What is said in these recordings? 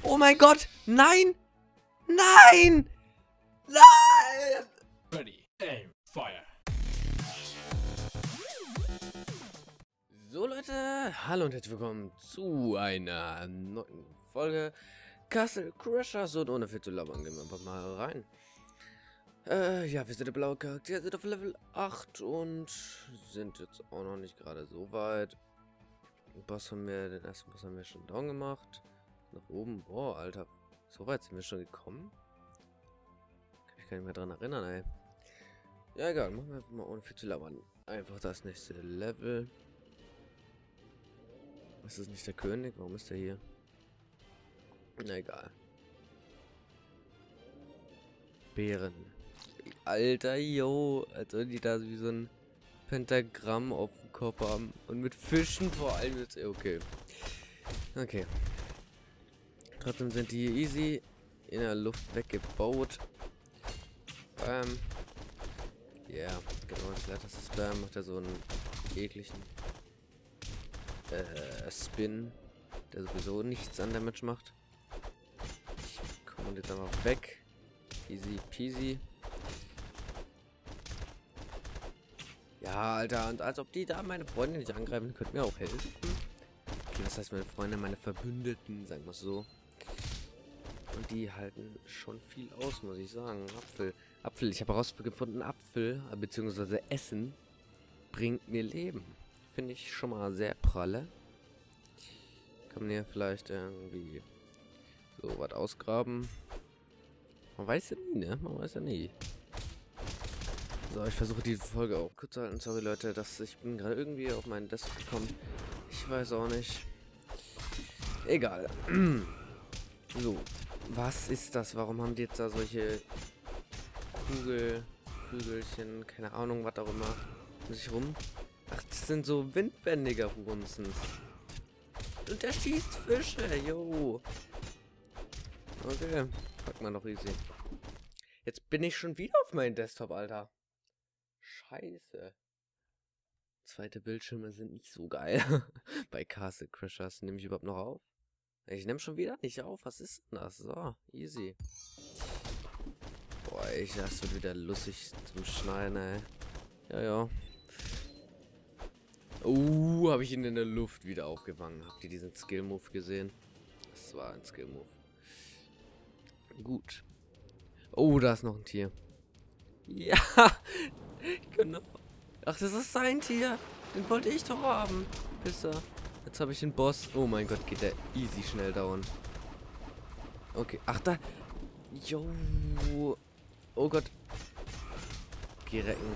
Oh mein Gott! Nein! Nein! Nein! Ready, aim, fire. So Leute, hallo und herzlich willkommen zu einer neuen Folge Castle Crashers, und ohne viel zu labern gehen wir einfach mal rein. Ja, wir sind der blaue Charakter, sind auf Level 8 und sind jetzt auch noch nicht gerade so weit. Den ersten Boss haben wir schon down gemacht. Nach oben, boah, Alter, so weit sind wir schon gekommen. Kann mich gar nicht mehr dran erinnern, ey. Ja, egal, machen wir einfach mal ohne viel zu labern. Einfach das nächste Level. Ist das nicht der König? Warum ist der hier? Na egal. Bären. Alter, yo. Als wenn die da wie so ein Pentagramm auf dem Kopf haben. Und mit Fischen vor allem jetzt. Okay. Okay. Trotzdem sind die hier easy in der Luft weggebaut. Ja, yeah, genau. Das letzte Spam macht er so einen ekligen Spin, der sowieso nichts an Damage macht. Ich komme jetzt einfach weg. Easy peasy. Ja, Alter, und als ob die da meine Freunde nicht angreifen, könnten mir auch helfen. Okay, das heißt meine Freunde, meine Verbündeten, sagen wir es so. Und die halten schon viel aus, muss ich sagen. Apfel, ich habe herausgefunden, Apfel, beziehungsweise Essen, bringt mir Leben. Finde ich schon mal sehr pralle. Kann man hier vielleicht irgendwie so was ausgraben. Man weiß ja nie, ne? Man weiß ja nie. So, ich versuche die Folge auch kurz zu halten. Sorry Leute, dass ich bin gerade irgendwie auf meinen Desktop gekommen. Ich weiß auch nicht. Egal. So, was ist das? Warum haben die jetzt da solche Kügelchen, keine Ahnung, was auch immer, um sich rum? Ach, das sind so windbändiger Hunzens. Und der schießt Fische, yo. Okay, pack mal noch easy. Jetzt bin ich schon wieder auf meinem Desktop, Alter. Scheiße. Zweite Bildschirme sind nicht so geil. Bei Castle Crashers nehme ich überhaupt noch auf? Ich nehme schon wieder nicht auf. Was ist denn das? So, easy. Boah, das wird wieder lustig zum Schneiden, ey. Ja, ja. Habe ich ihn in der Luft wieder aufgefangen. Habt ihr diesen Skill-Move gesehen? Das war ein Skill-Move. Gut. Oh, da ist noch ein Tier. Ja, genau. Ach, das ist sein Tier. Den wollte ich doch haben. Pisser. Jetzt habe ich den Boss. Oh mein Gott, geht der easy schnell down. Okay, ach da. Jo. Oh Gott. Geh recken.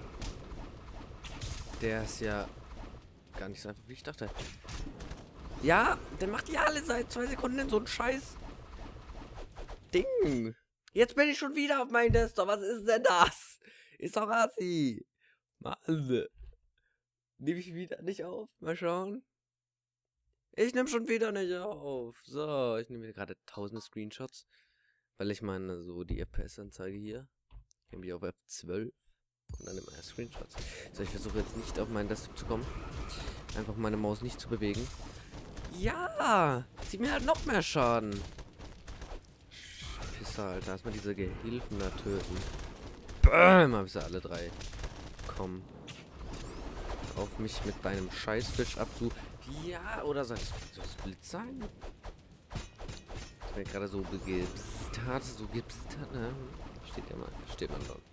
Der ist ja gar nicht so einfach, wie ich dachte. Ja, der macht ja alle seit 2 Sekunden so ein Scheiß Ding. Jetzt bin ich schon wieder auf meinem Desktop. Was ist denn das? Ist doch assi. Mann. Nehme ich wieder nicht auf? Mal schauen. Ich nehme schon wieder nicht auf. So, ich nehme gerade 1000 Screenshots. Weil ich meine, so die FPS-Anzeige hier. Ich habe die auf F12. Und dann immer Screenshots. So, ich versuche jetzt nicht auf meinen Desktop zu kommen. Einfach meine Maus nicht zu bewegen. Ja! Zieht mir halt noch mehr Schaden. Pisser, Alter. Erstmal diese Gehilfen da töten. Bäm! Hab ich sie alle 3. Komm. Auf mich mit deinem Scheißfisch abzu. Ja, oder soll es Blitz sein? Das mir gerade so gegipst hat. So gipst hat, ne? Steht ja mal. Steht man dort.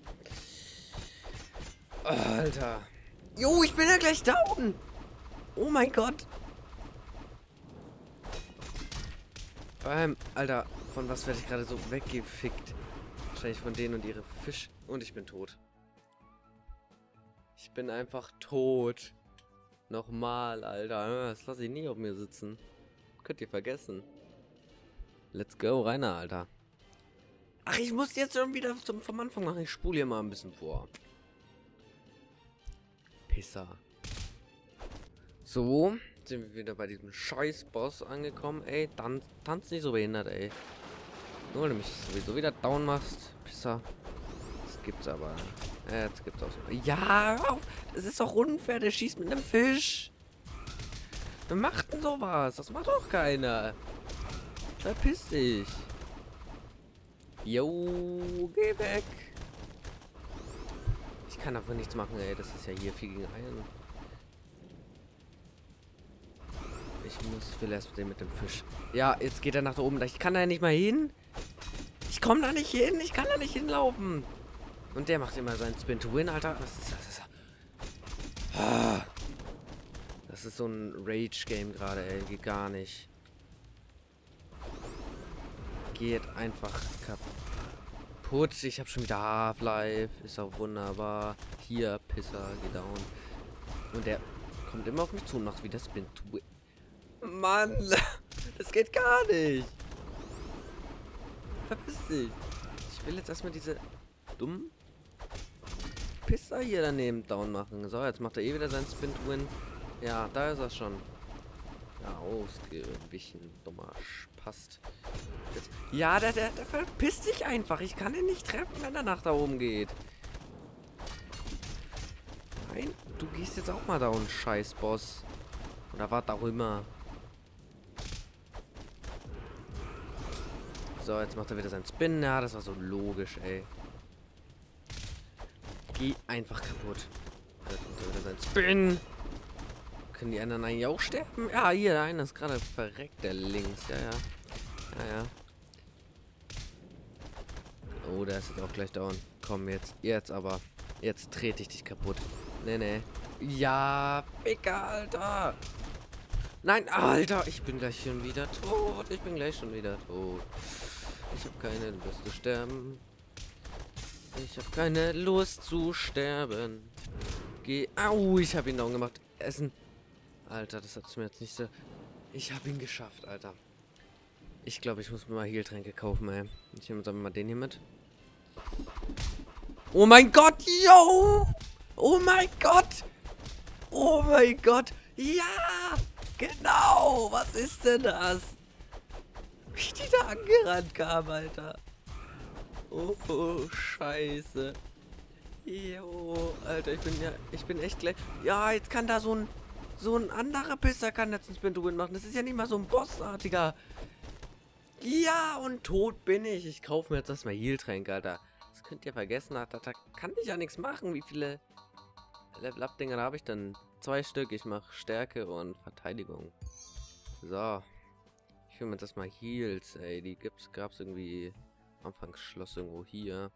Alter. Jo, ich bin ja gleich down. Oh mein Gott. Alter, von was werde ich gerade so weggefickt? Wahrscheinlich von denen und ihre Fisch. Und ich bin tot. Ich bin einfach tot. Nochmal, Alter. Das lasse ich nie auf mir sitzen. Könnt ihr vergessen. Let's go, Rainer, Alter. Ach, ich muss jetzt schon wieder vom Anfang machen. Ich spule hier mal ein bisschen vor. Pisser. So, sind wir wieder bei diesem Scheiß-Boss angekommen, ey. Tanz nicht so behindert, ey. Nur weil du mich sowieso wieder down machst. Pisser. Das gibt's aber. Jetzt gibt's auch so. Ja, hör auf! Das ist doch unfair, der schießt mit einem Fisch. Wer macht denn sowas? Das macht doch keiner. Verpiss dich. Jo, geh weg. Ich kann einfach nichts machen, ey. Das ist ja hier 4 gegen 1. Ich will erst den mit dem Fisch. Ja, jetzt geht er nach da oben. Ich kann da nicht mal hin. Ich komme da nicht hin. Ich kann da nicht hinlaufen. Und der macht immer seinen Spin to Win, Alter. Was ist das? Das ist so ein Rage-Game gerade, ey. Geht gar nicht. Geht einfach kaputt. Ich habe schon wieder Half-Life. Ist auch wunderbar. Hier, Pisser, geh down. Und der kommt immer auf mich zu und macht wieder Spin to Win. Mann, das geht gar nicht. Verpiss dich. Ich will jetzt erstmal diese dummen Pisser hier daneben down machen. So, jetzt macht er eh wieder seinen Spin to Win. Ja, da ist er schon. Ja, ausgewichen. Dummer Spast. Jetzt. Ja, der verpisst sich einfach. Ich kann ihn nicht treffen, wenn er nach da oben geht. Nein, du gehst jetzt auch mal down, scheiß Boss. Oder was auch immer. So, jetzt macht er wieder seinen Spin. Ja, das war so logisch, ey. Geh einfach kaputt. Jetzt macht er wieder seinen Spin. Können die anderen eigentlich auch sterben? Ja, hier, der eine ist gerade verreckt, der links. Ja, ja. Ja, ja. Oh, der ist jetzt auch gleich down. Komm, jetzt aber. Jetzt trete ich dich kaputt. Nee, nee. Ja, Ficker, Alter. Nein, Alter, ich bin gleich schon wieder tot. Ich bin gleich schon wieder tot. Ich habe keine Lust zu sterben. Ich habe keine Lust zu sterben. Geh. Au, ich habe ihn down gemacht. Essen. Alter, das hat's mir jetzt nicht so... Ich habe ihn geschafft, Alter. Ich glaube, ich muss mir mal Heiltränke kaufen, ey. Ich nehme jetzt einfach mal den hier mit. Oh mein Gott, yo! Oh mein Gott! Oh mein Gott! Ja! Genau! Was ist denn das? Wie die da angerannt kam, Alter. Oh, scheiße. Jo, Alter, ich bin echt gleich... Ja, jetzt kann da so ein anderer Pisser kann jetzt einen Spin to Win machen. Das ist ja nicht mal so ein Bossartiger. Ja, und tot bin ich. Ich kaufe mir jetzt erstmal Heiltränke, Alter. Das könnt ihr vergessen. Da kann ich ja nichts machen. Wie viele Level-Up-Dinger habe ich denn? 2 Stück. Ich mache Stärke und Verteidigung. So. Ich will mir jetzt erstmal Heals, ey. Die gab es irgendwie... Anfangsschloss irgendwo hier.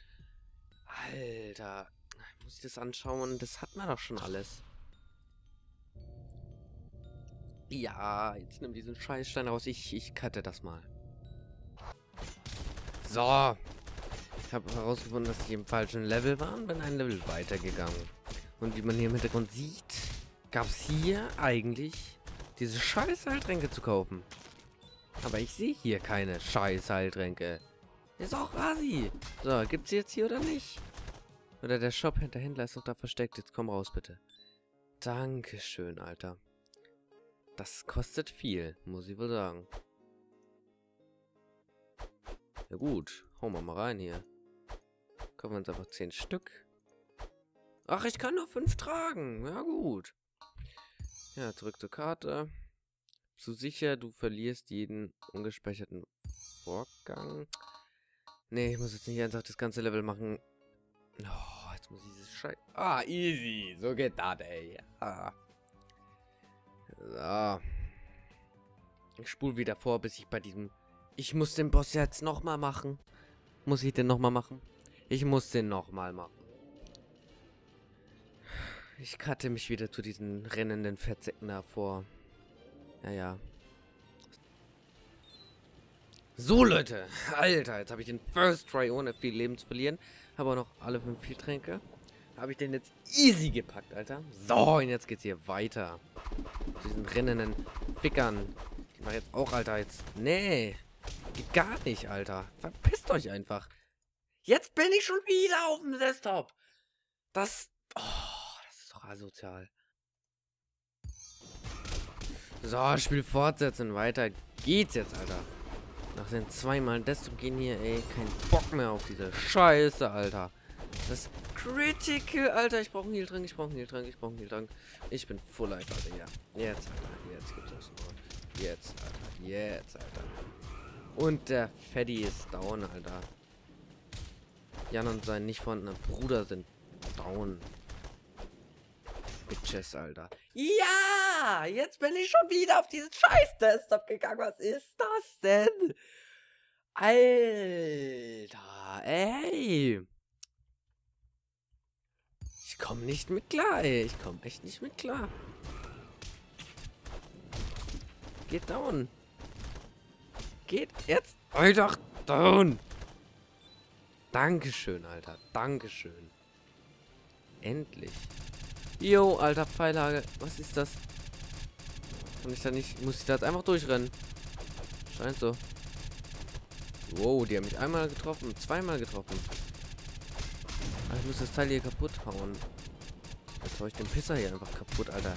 Alter. Muss ich das anschauen? Das hat man doch schon alles. Ja, jetzt nimm diesen Scheißstein raus. Ich cutte das mal. So. Ich habe herausgefunden, dass ich im falschen Level war und bin ein Level weitergegangen. Und wie man hier im Hintergrund sieht, gab es hier eigentlich diese Scheiß-Heiltränke zu kaufen. Aber ich sehe hier keine Scheiß-Heiltränke. Ist auch Asi. So, gibt's sie jetzt hier oder nicht? Oder der Shop hinter Händler ist noch da versteckt. Jetzt komm raus, bitte. Dankeschön, Alter. Das kostet viel, muss ich wohl sagen. Ja gut, hauen wir mal rein hier. Kommen wir uns einfach 10 Stück. Ach, ich kann nur 5 tragen. Ja gut. Ja, zurück zur Karte. Zu sicher, du verlierst jeden ungespeicherten Vorgang. Nee, ich muss jetzt nicht einfach das ganze Level machen. Oh, jetzt muss ich dieses Scheiß... Ah, easy. So geht das, ey. Ja. So. Ich spule wieder vor, bis ich bei diesem... Ich muss den Boss jetzt nochmal machen. Muss ich den nochmal machen? Ich muss den nochmal machen. Ich cutte mich wieder zu diesen rennenden Fettsäcken da vor. Ja, ja. So, Leute. Alter, jetzt habe ich den First Try ohne viel Leben zu verlieren. Habe auch noch alle 5 Heiltränke. Habe ich den jetzt easy gepackt, Alter. So, und jetzt geht's hier weiter. Zu diesen rennenden Fickern. Ich mache jetzt auch, Alter, jetzt... Nee. Geht gar nicht, Alter. Verpisst euch einfach. Jetzt bin ich schon wieder auf dem Desktop. Das... Oh, das ist doch asozial. So, Spiel fortsetzen. Weiter geht's jetzt, Alter. Nach den 2-mal Desktop gehen hier, ey. Kein Bock mehr auf diese Scheiße, Alter. Das ist critical, Alter. Ich brauche einen Heiltrank, ich brauche einen Heiltrank, ich brauche einen Heiltrank. Ich bin full Life, Alter. Ja. Jetzt, Alter. Jetzt gibt's das nur. Jetzt, Alter. Jetzt, Alter. Und der Freddy ist down, Alter. Jan und sein nicht vorhandener Bruder sind down. Bitches, Alter. Ja! Jetzt bin ich schon wieder auf diesen Scheiß-Desktop gegangen. Was ist das denn? Alter, ey. Ich komme nicht mit klar, ey. Ich komme echt nicht mit klar. Geht down. Geht jetzt einfach down. Dankeschön, Alter. Dankeschön. Endlich. Jo, Alter, Pfeilhagel. Was ist das? Kann ich da nicht... Muss ich da jetzt einfach durchrennen? Scheint so. Wow, die haben mich einmal getroffen. Zweimal getroffen. Ich muss das Teil hier kaputt hauen. Jetzt hau ich den Pisser hier einfach kaputt, Alter.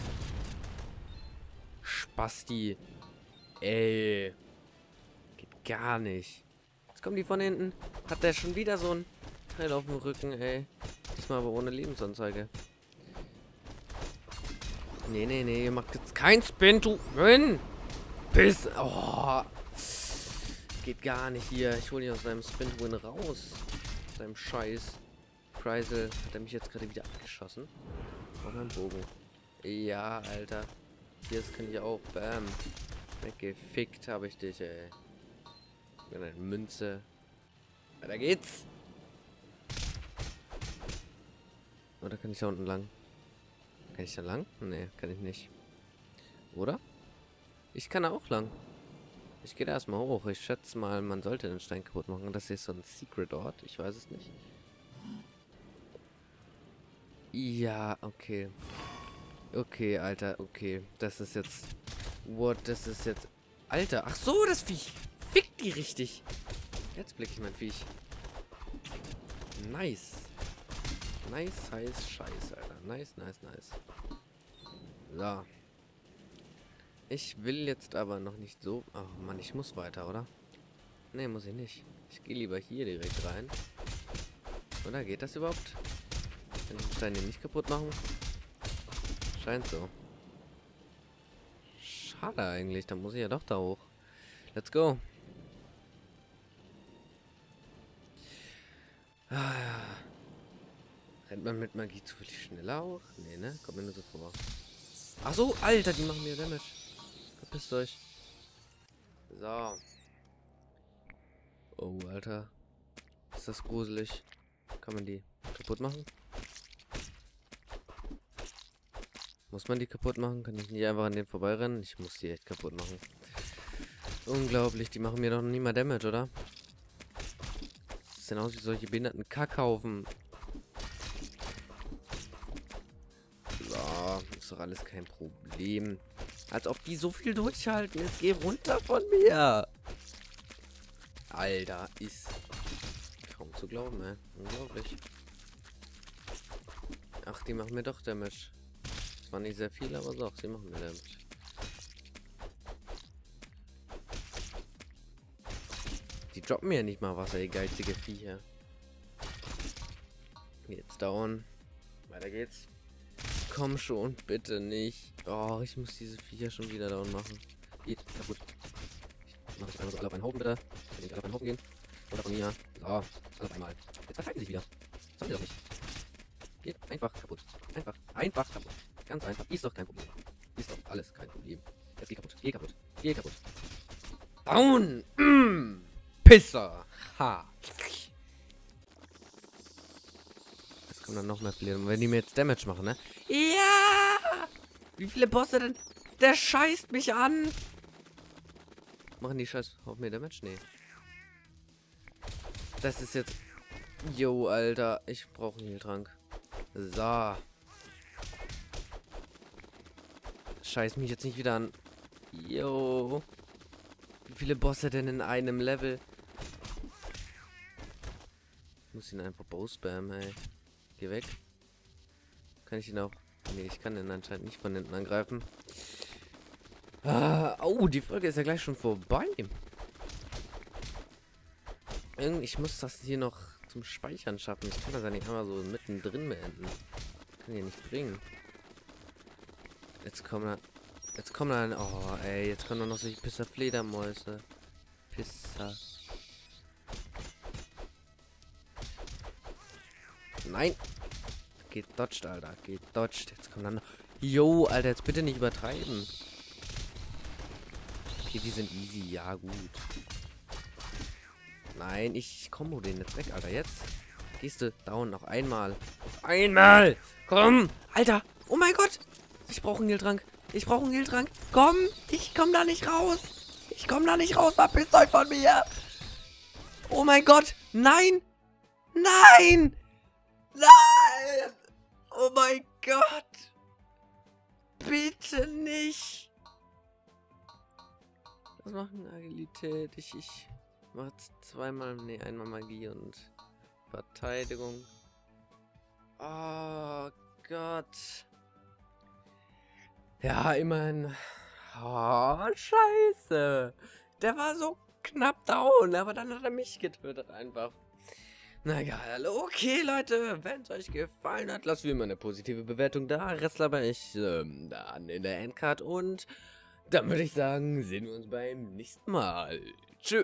Spasti. Ey. Geht gar nicht. Jetzt kommen die von hinten. Hat der schon wieder so ein Teil auf dem Rücken, ey. Diesmal aber ohne Lebensanzeige. Nee, nee, nee. Ihr macht jetzt kein Spin to win. Piss. Oh. Geht gar nicht hier. Ich hole ihn aus seinem Spin to win raus. Seinem Scheiß. Kreisel. Hat er mich jetzt gerade wieder abgeschossen? Auf meinem Bogen. Ja, Alter. Hier kann ich auch. Bam. Weggefickt habe ich dich, ey. Mit einer Münze. Weiter geht's. Oder kann ich da unten lang? Kann ich da lang? Nee, kann ich nicht. Oder? Ich kann da auch lang. Ich gehe da erstmal hoch. Ich schätze mal, man sollte den Stein kaputt machen. Das hier ist so ein Secret-Ort. Ich weiß es nicht. Ja, okay. Okay, Alter, okay. Das ist jetzt... What? Das ist jetzt... Alter, ach so, das Viech. Fickt die richtig. Jetzt blicke ich mein Viech. Nice. Nice, heiß, scheiß, Alter. Nice, nice, nice. So. Ich will jetzt aber noch nicht so... Ach Mann, ich muss weiter, oder? Ne, muss ich nicht. Ich gehe lieber hier direkt rein. Oder geht das überhaupt? Kann ich den Stein hier nicht kaputt machen? Scheint so. Schade eigentlich, dann muss ich ja doch da hoch. Let's go. Ah, ja. Rennt man mit Magie zufällig schneller auch? Nee, ne? Kommt mir nur so vor. Ach so, Alter, die machen mir Damage. Verpisst euch. So. Oh, Alter. Ist das gruselig. Kann man die kaputt machen? Muss man die kaputt machen? Kann ich nicht einfach an denen vorbeirennen? Ich muss die echt kaputt machen. Unglaublich, die machen mir doch nie mal Damage, oder? Das sehen aus wie solche behinderten Kackhaufen. So, ist doch alles kein Problem. Als ob die so viel durchhalten. Jetzt geh runter von mir. Alter, ist kaum zu glauben, ey. Unglaublich. Ach, die machen mir doch Damage. Zwar nicht sehr viel, aber doch, sie machen mir Damage. Die droppen mir ja nicht mal Wasser, ihr geizige Viecher. Jetzt down. Weiter geht's. Komm schon, bitte nicht. Oh, ich muss diese Viecher schon wieder down machen. Geht kaputt. Ich mache einmal so alle auf einen Haufen, bitte. Kann ich alle auf einen Haufen gehen? Oder von mir. So, alle auf einmal. Jetzt verteilen sie sich wieder. Das sollen wir doch nicht. Geht einfach kaputt. Einfach kaputt. Ganz einfach. Ist doch kein Problem. Ist doch alles kein Problem. Jetzt geh kaputt. Geh kaputt. Geh kaputt. Down! Pisser! Ha! Jetzt kommen dann noch mehr viele. Und wenn die mir jetzt Damage machen, ne? Ja! Wie viele Bosse denn? Der scheißt mich an! Machen die Scheiß auf mir Damage? Nee. Das ist jetzt... Yo, Alter. Ich brauche einen Heiltrank. So. Scheiß mich jetzt nicht wieder an. Yo. Wie viele Bosse denn in einem Level? Ich muss ihn einfach bow-spammen, ey. Geh weg. Kann ich ihn auch... Nee, ich kann ihn anscheinend nicht von hinten angreifen. Ah, oh, die Folge ist ja gleich schon vorbei. Ich muss das hier noch zum Speichern schaffen. Ich kann das ja nicht einmal so mittendrin beenden. Kann hier nicht bringen. Jetzt kommen dann... Oh, ey, jetzt kommen noch solche Pisser Fledermäuse. Pisser. Nein. Geht dodged, Alter. Geht dodged. Jetzt kommt dann... Jo, Alter, jetzt bitte nicht übertreiben. Okay, die sind easy. Ja, gut. Nein, ich kombo den jetzt weg, Alter. Jetzt gehst du down noch einmal. Einmal! Komm! Alter! Oh mein Gott! Ich brauche einen Heiltrank. Ich brauche einen Heiltrank. Komm! Ich komm da nicht raus! Ich komm da nicht raus! Verpisst euch von mir! Oh mein Gott! Nein! Nein! Nein! Oh mein Gott! Bitte nicht! Was machen Agilität? Ich mache zweimal, nee, einmal Magie und Verteidigung. Oh Gott. Ja, immerhin. Oh, scheiße. Der war so knapp down, aber dann hat er mich getötet einfach. Na egal, okay Leute, wenn es euch gefallen hat, lasst wie immer eine positive Bewertung da. Rest aber ich dann in der Endcard und dann würde ich sagen, sehen wir uns beim nächsten Mal. Tschüss.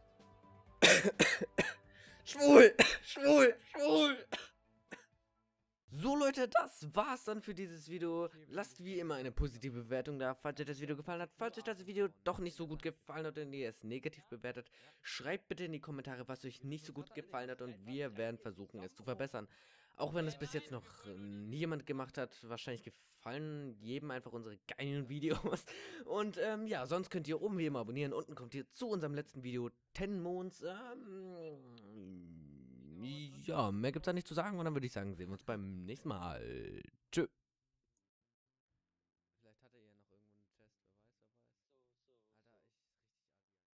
Schwul, schwul, schwul. So Leute, das war's dann für dieses Video. Lasst wie immer eine positive Bewertung da, falls euch das Video gefallen hat. Falls euch das Video doch nicht so gut gefallen hat und ihr es negativ bewertet, schreibt bitte in die Kommentare, was euch nicht so gut gefallen hat und wir werden versuchen, es zu verbessern. Auch wenn es bis jetzt noch nie jemand gemacht hat, wahrscheinlich gefallen jedem einfach unsere geilen Videos. Und ja, sonst könnt ihr oben wie immer abonnieren. Unten kommt ihr zu unserem letzten Video, 10 Months. Ja, mehr gibt's da nicht zu sagen und dann würde ich sagen, sehen wir uns beim nächsten Mal. Tschö.